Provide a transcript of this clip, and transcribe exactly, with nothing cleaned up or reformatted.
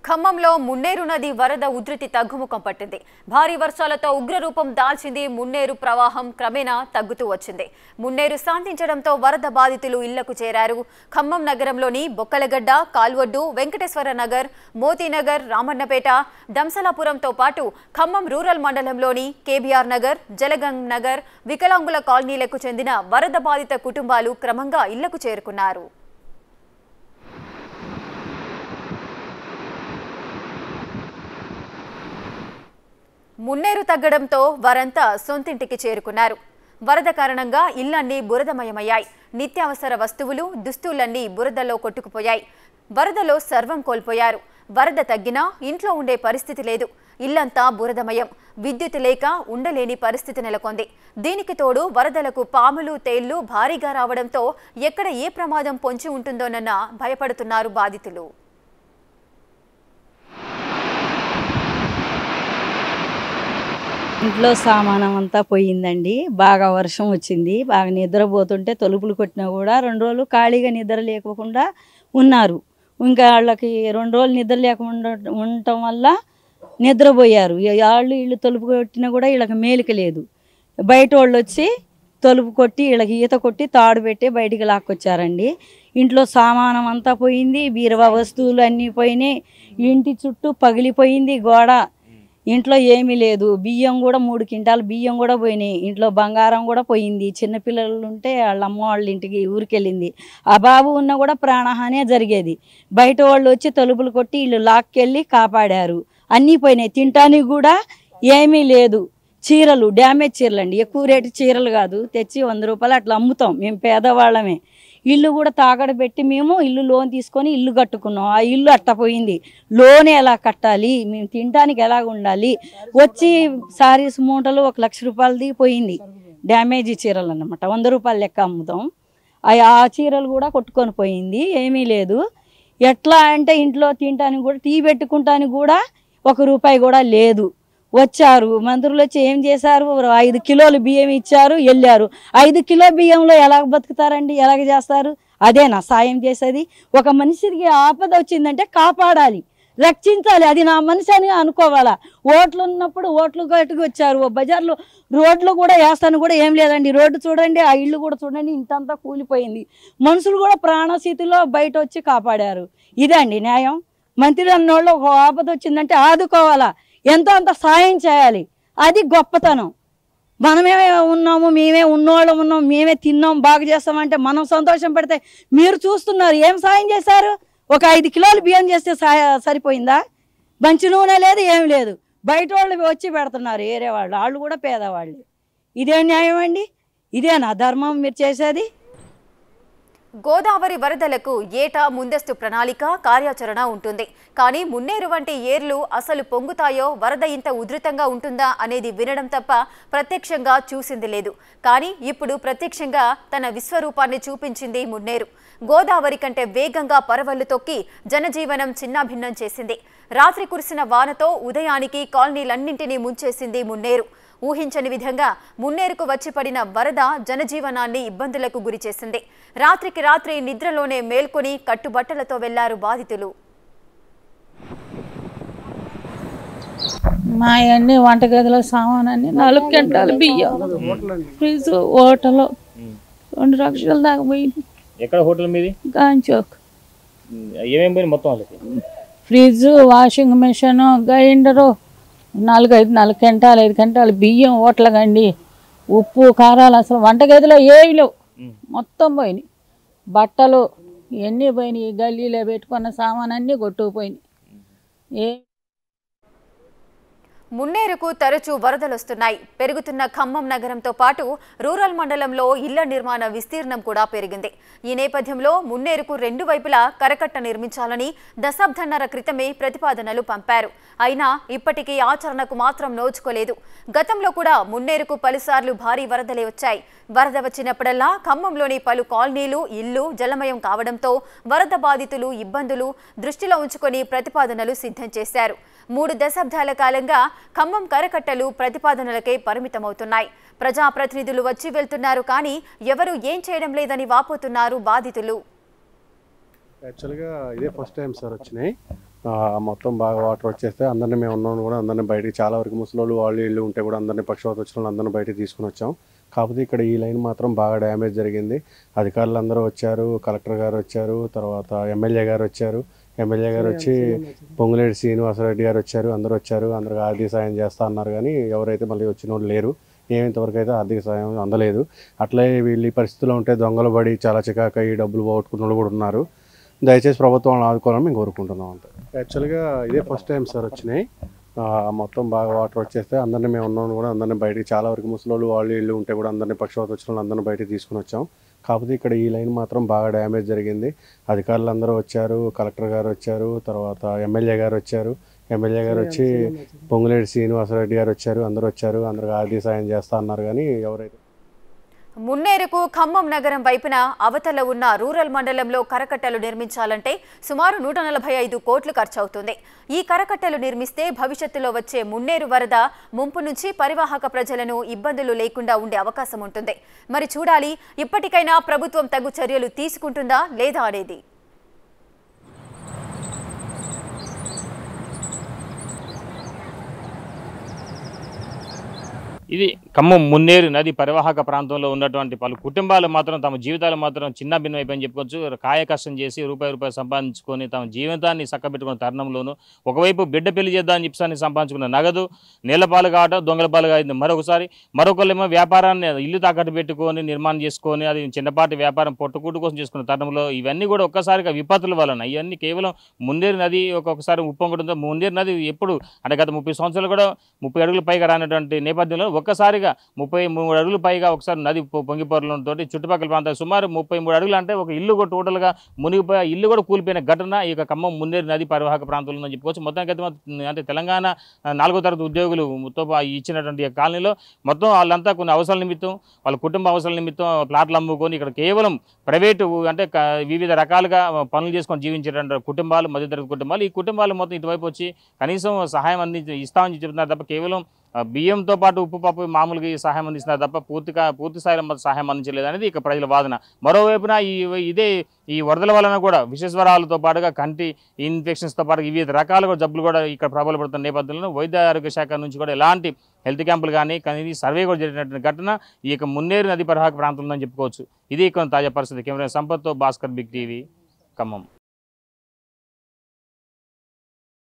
ఖమ్మంలో మున్నేరు నది వరద ఉధృతి తగ్గుముఖం పట్టింది. భారీ వర్షాలతో ఉగ్రరూపం దాల్చింది. మున్నేరు ప్రవాహం క్రమేణా తగ్గుతూ వచ్చింది. మున్నేరు శాంతించడంతో వరద బాధితులు ఇళ్లకు చేరారు. ఖమ్మం నగరంలోని బొక్కలగడ్డ, కాల్వొడ్డు, వెంకటేశ్వరనగర్, మోతీనగర్, రామన్నపేట, ధంసలాపురంతో పాటు ఖమ్మం రూరల్ మండలంలోని కేబీఆర్నగర్, జలగంనగర్, వికలాంగుల కాలనీలకు చెందిన వరద బాధిత కుటుంబాలు క్రమంగా ఇళ్లకు చేరుకున్నారు. మున్నేరు తగ్గడంతో వారంతా సొంతింటికి చేరుకున్నారు. వరద కారణంగా ఇళ్లన్నీ బురదమయమయ్యాయి. నిత్యావసర వస్తువులు, దుస్తులన్నీ బురదలో కొట్టుకుపోయాయి. వరదలో సర్వం కోల్పోయారు. వరద తగ్గినా ఇంట్లో ఉండే పరిస్థితి లేదు. ఇల్లంతా బురదమయం. విద్యుత్ లేక ఉండలేని పరిస్థితి నెలకొంది. దీనికి తోడు వరదలకు పాములు, తేళ్లు భారీగా రావడంతో ఎక్కడ ఏ ప్రమాదం పొంచి ఉంటుందోనన్న భయపడుతున్నారు బాధితులు. ఇంట్లో సామానం అంతా పోయిందండి. బాగా వర్షం వచ్చింది. బాగా నిద్రపోతుంటే తలుపులు కొట్టినా కూడా రెండు రోజులు ఖాళీగా నిద్ర లేకుండా ఉన్నారు. ఇంకా వాళ్ళకి రెండు రోజులు నిద్ర లేకుండా ఉండటం వల్ల నిద్రపోయారు. వాళ్ళు వీళ్ళు తలుపు కొట్టినా కూడా వీళ్ళకి మేలిక లేదు. బయట వాళ్ళు వచ్చి తలుపు కొట్టి వీళ్ళకి ఈత కొట్టి తాడు పెట్టి బయటికి లాక్కొచ్చారండి. ఇంట్లో సామానం అంతా పోయింది. బీరువా వస్తువులు అన్నీ పోయినాయి. ఇంటి చుట్టూ పగిలిపోయింది గోడ. ఇంట్లో ఏమీ లేదు. బియ్యం కూడా మూడు క్వింటాలు బియ్యం కూడా పోయినాయి. ఇంట్లో బంగారం కూడా పోయింది. చిన్నపిల్లలు ఉంటే వాళ్ళ అమ్మ వాళ్ళ ఇంటికి ఊరికెళ్ళింది. ఆ బాబు ఉన్న కూడా ప్రాణహానే జరిగేది. బయట వాళ్ళు వచ్చి తలుపులు కొట్టి వీళ్ళు లాక్కెళ్ళి కాపాడారు. అన్నీ పోయినాయి. తినటానికి కూడా ఏమీ లేదు. చీరలు డ్యామేజ్ చీరలు అండి. ఎక్కువ రేటు చీరలు కాదు. తెచ్చి వంద రూపాయలు అట్లా అమ్ముతాం. మేము పేదవాళ్ళమే. ఇల్లు కూడా తాకడ పెట్టి మేము ఇల్లు లోన్ తీసుకొని ఇల్లు కట్టుకున్నాం. ఆ ఇల్లు అట్టపోయింది. లోన్ ఎలా కట్టాలి, మేము తినడానికి ఎలాగ ఉండాలి. వచ్చి సారీస్ మూటలు ఒక లక్ష రూపాయలది పోయింది. డ్యామేజీ చీరలు అన్నమాట. వంద రూపాయలు లెక్క అమ్ముతాం. ఆ చీరలు కూడా కొట్టుకొని పోయింది. ఏమీ లేదు. ఎట్లా అంటే ఇంట్లో తినడానికి కూడా టీ పెట్టుకుంటానికి కూడా ఒక రూపాయి కూడా లేదు. వచ్చారు మంత్రులు వచ్చి ఏం చేశారు, ఐదు కిలోలు బియ్యం ఇచ్చారు, వెళ్ళారు. ఐదు కిలో బియ్యంలో ఎలాగ బతుకుతారండి, ఎలాగ చేస్తారు? అదేనా సాయం చేసేది? ఒక మనిషికి ఆపద వచ్చిందంటే కాపాడాలి, రక్షించాలి. అది నా మనిషి అని అనుకోవాలా? ఓట్లు ఉన్నప్పుడు ఓట్లు కట్టుకు వచ్చారు. బజార్లో రోడ్లు కూడా వేస్తాను కూడా ఏం లేదండి. రోడ్డు చూడండి, ఆ ఇల్లు కూడా చూడండి, ఇంతంతా కూలిపోయింది. మనుషులు కూడా ప్రాణస్థితిలో బయట వచ్చి కాపాడారు. ఇదండి న్యాయం? మంత్రి అన్నోళ్ళు ఒక ఆపద వచ్చిందంటే ఆదుకోవాలా, ఎంతో అంత సాయం చేయాలి. అది గొప్పతనం. మనమే ఉన్నాము, మేమే ఉన్నోళ్ళం ఉన్నాం, మేమే తిన్నాం, బాగు చేస్తామంటే మనం సంతోషం పడితే మీరు చూస్తున్నారు. ఏం సాయం చేశారు? ఒక ఐదు కిలోలు బియ్యం చేస్తే సరిపోయిందా? మంచి నూనె లేదు, ఏం లేదు. బయట వాళ్ళు వచ్చి పెడుతున్నారు, ఏరే వాళ్ళు. వాళ్ళు కూడా పేదవాళ్ళు. ఇదే న్యాయం అండి? ఇదేనా ధర్మం మీరు చేసేది? గోదావరి వరదలకు ఏటా ముందస్తు ప్రణాళిక, కార్యాచరణ ఉంటుంది. కానీ మున్నేరు వంటి ఏర్లు అసలు పొంగుతాయో, వరద ఇంత ఉధృతంగా ఉంటుందా అనేది వినడం తప్ప ప్రత్యక్షంగా చూసింది లేదు. కానీ ఇప్పుడు ప్రత్యక్షంగా తన విశ్వరూపాన్ని చూపించింది మున్నేరు. గోదావరి కంటే వేగంగా పరవళ్లు తొక్కి జనజీవనం చిన్నాభిన్నం చేసింది. రాత్రి కురిసిన వానతో ఉదయానికి కాలనీలన్నింటినీ ముంచేసింది మున్నేరు. ఊహించని విధంగా మున్నేరుకు వచ్చి పడిన వరద జనజీవనాన్ని ఇబ్బందులకు గురి చేసింది. రాత్రికి రాత్రి నిద్రలోనే మేల్కొని కట్టుబట్టలతో వెళ్లారు బాధితులు. మా అన్ని వంటగదిలో సామాన్ని నాలుగు గంటలు బియ్యం, ఫ్రిడ్జ్, హోటల్ రెండు లక్షల దాకా పోయింది. ఎక్కడ హోటల్ మీది? గాంచోక్. ఏమేమి పోయింది మొత్తం? ఫ్రిడ్జ్, వాషింగ్ మిషన్, గ్రైండరు, నాలుగు ఐదు నాలుగు గంటలు ఐదు గంటలు బియ్యం, ఓట్ల గండి, ఉప్పు, కారాలు, అసలు వంటగదిలో ఏవి లేవు. మొత్తం పోయినాయి. బట్టలు ఇవన్నీ పోయినాయి. గల్లీలో పెట్టుకున్న సామాన్ అన్నీ కొట్టుకుపోయినాయి. ఏ మున్నేరుకు తరచూ వరదలొస్తున్నాయి. పెరుగుతున్న ఖమ్మం నగరంతో పాటు రూరల్ మండలంలో ఇళ్ల నిర్మాణ విస్తీర్ణం కూడా పెరిగింది. ఈ నేపథ్యంలో మున్నేరుకు రెండు వైపులా కరకట్ట నిర్మించాలని దశాబ్దన్నర క్రితమే ప్రతిపాదనలు పంపారు. అయినా ఇప్పటికీ ఆచరణకు మాత్రం నోచుకోలేదు. గతంలో కూడా మున్నేరుకు పలుసార్లు భారీ వరదలే వచ్చాయి. వరద వచ్చినప్పుడల్లా ఖమ్మంలోని పలు కాలనీలు, ఇళ్లు జలమయం కావడంతో వరద బాధితులు ఇబ్బందులు దృష్టిలో ఉంచుకొని ప్రతిపాదనలు సిద్ధం చేశారు. మూడు దశాబ్దాల కాలంగా ఖమ్మం కరకట్టలు ప్రతిపాదనలకే పరిమితమవుతున్నాయి. ప్రజాప్రతినిధులు వచ్చి వెళ్తున్నారు, కానీ ఎవరు ఏం చేయడం లేదని వాపోతున్నారు బాధితులు. యాక్చువల్గా ఇదే ఫస్ట్ టైం సార్ వచ్చినాయి. మొత్తం బాగా వాటర్ వచ్చేస్తే అందరినీ మేము ఉన్నాం కూడా అందరినీ బయటికి చాలా వరకు ముసలోళ్ళు వాళ్ళు ఇళ్ళు ఉంటే కూడా అందరినీ పక్షవాత వచ్చిన వాళ్ళు అందరినీ బయటికి తీసుకుని వచ్చాం. కాకపోతే ఇక్కడ ఈ లైన్ మాత్రం బాగా డ్యామేజ్ జరిగింది. అధికారులు అందరూ వచ్చారు, కలెక్టర్ గారు వచ్చారు, తర్వాత ఎమ్మెల్యే గారు వచ్చారు. ఎమ్మెల్యే గారు వచ్చి పొంగులేటి శ్రీనివాసరెడ్డి గారు వచ్చారు, అందరూ వచ్చారు, అందరూ ఆర్థిక సాయం చేస్తా అన్నారు. కానీ ఎవరైతే మళ్ళీ వచ్చిన వాళ్ళు లేరు. ఏమింతవరకు అయితే ఆర్థిక సాయం అందలేదు. అట్లే వీళ్ళు ఈ పరిస్థితిలో ఉంటే దొంగలు పడి చాలా చికాక ఈ డబ్బులు పోగొట్టుకున్న వాళ్ళు కూడా ఉన్నారు. దయచేసి ప్రభుత్వం ఆదుకోవాలని మేము కోరుకుంటున్నాం. అంతే. యాక్చువల్గా ఇదే ఫస్ట్ టైం సార్ వచ్చినాయి. మొత్తం బాగా వాటర్ వచ్చేస్తే అందరినీ మేము ఉన్నాం కూడా అందరినీ బయటికి చాలా వరకు ముసలోళ్ళు వాళ్ళు ఇళ్ళు ఉంటే కూడా అందరినీ పక్షవాత వచ్చిన వాళ్ళు అందరినీ బయటికి తీసుకుని వచ్చాం. కాకపోతే ఇక్కడ ఈ లైన్ మాత్రం బాగా డ్యామేజ్ జరిగింది. అధికారులు అందరూ వచ్చారు, కలెక్టర్ గారు వచ్చారు, తర్వాత ఎమ్మెల్యే గారు వచ్చారు. ఎమ్మెల్యే గారు వచ్చి పొంగులేటి శ్రీనివాసరెడ్డి గారు వచ్చారు, అందరూ వచ్చారు, అందరూ ఆర్థిక సాయం చేస్తా అన్నారు. కానీ ఎవరైతే మున్నేరుకు ఖమ్మం నగరం వైపున అవతల ఉన్న రూరల్ మండలంలో కరకట్టలు నిర్మించాలంటే సుమారు నూట నలభై ఐదు కోట్లు ఖర్చవుతుంది. ఈ కరకట్టలు నిర్మిస్తే భవిష్యత్తులో వచ్చే మున్నేరు వరద ముంపు నుంచి పరివాహక ప్రజలను ఇబ్బందులు లేకుండా ఉండే అవకాశం ఉంటుంది. మరి చూడాలి, ఇప్పటికైనా ప్రభుత్వం తగు చర్యలు తీసుకుంటుందా లేదా అనేది. ఇది ఖమ్మం మున్నేరు నది పరివాహక ప్రాంతంలో ఉన్నటువంటి పలు కుటుంబాలు మాత్రం తమ జీవితాలు మాత్రం చిన్న భిన్నం అయిపోయిందని చెప్పుకోవచ్చు. కాయ కష్టం చేసి రూపాయి రూపాయలు సంపాదించుకొని తమ జీవితాన్ని చక్కబెట్టుకున్న తరుణంలోనూ ఒకవైపు బిడ్డ పెళ్లి చేద్దామని చెప్పి సంపాదించుకున్న నగదు నీళ్లపాలు కావడం దొంగలపాలుగా అయింది. మరొకసారి మరొకళ్ళేమో వ్యాపారాన్ని ఇల్లు తాకట్టు పెట్టుకొని నిర్మాణం చేసుకొని అది చిన్నపాటి వ్యాపారం పొట్టుకూటు కోసం చేసుకున్న తరుణంలో ఇవన్నీ కూడా ఒక్కసారిగా విపత్తుల వలన ఇవన్నీ కేవలం మున్నేరు నది ఒక్కొక్కసారి ఉప్పొంగడంతో మున్నేరు నది ఎప్పుడు అంటే గత ముప్పై సంవత్సరాలు కూడా ముప్పై అడుగుల పైగా రానటువంటి నేపథ్యంలో ఒక్కసారిగా ముప్పై మూడు అడుగులు పైగా ఒకసారి నది పొంగిపోరడంతో చుట్టుపక్కల ప్రాంతాలు సుమారు ముప్పై మూడు అడుగులు అంటే ఒక ఇల్లు కూడా టోటల్గా మునిగిపోయి ఇల్లు కూడా కూలిపోయిన ఘటన ఈ యొక్క ఖమ్మం మున్నేరు నది పరివాహక ప్రాంతంలో ఉందని చెప్పుకోవచ్చు. మొత్తానికి అంటే తెలంగాణ నాలుగో తరగతి ఉద్యోగులు మొత్తం ఇచ్చినటువంటి కాలనీలో మొత్తం వాళ్ళంతా కొన్ని అవసరాల నిమిత్తం వాళ్ళ కుటుంబ అవసరాల నిమిత్తం ప్లాట్లు అమ్ముకొని ఇక్కడ కేవలం ప్రైవేటు అంటే వివిధ రకాలుగా పనులు చేసుకొని జీవించేటువంటి కుటుంబాలు మధ్యతరగతి కుటుంబాలు ఈ కుటుంబాలు మొత్తం ఇటువైపు వచ్చి కనీసం సహాయం అందించి ఇస్తామని చెప్తున్నారు తప్ప కేవలం బియ్యంతో పాటు ఉప్పు పప్పు మామూలుగా ఈ సహాయం అందిస్తున్నారు తప్ప పూర్తిగా పూర్తి స్థాయిలో సహాయం అందించలేదు అనేది ఇక ప్రజల వాదన. మరోవైపున ఈ ఇదే ఈ వరదల వలన కూడా విషజ్వరాలతో పాటుగా కంటి ఇన్ఫెక్షన్స్తో పాటు వివిధ రకాలుగా జబ్బులు కూడా ఇక్కడ ప్రబలపడుతున్న నేపథ్యంలో వైద్య ఆరోగ్య శాఖ నుంచి కూడా ఎలాంటి హెల్త్ క్యాంపులు కానీ కానీ సర్వే కూడా జరిగినటువంటి ఘటన ఈ యొక్క మున్నేరు నది పరివాహక ప్రాంతంలో చెప్పుకోవచ్చు. ఇది ఇక్కడ తాజా పరిస్థితి. కెమెరా సంపత్తో భాస్కర్, బిగ్ టీవీ, ఖమ్మం.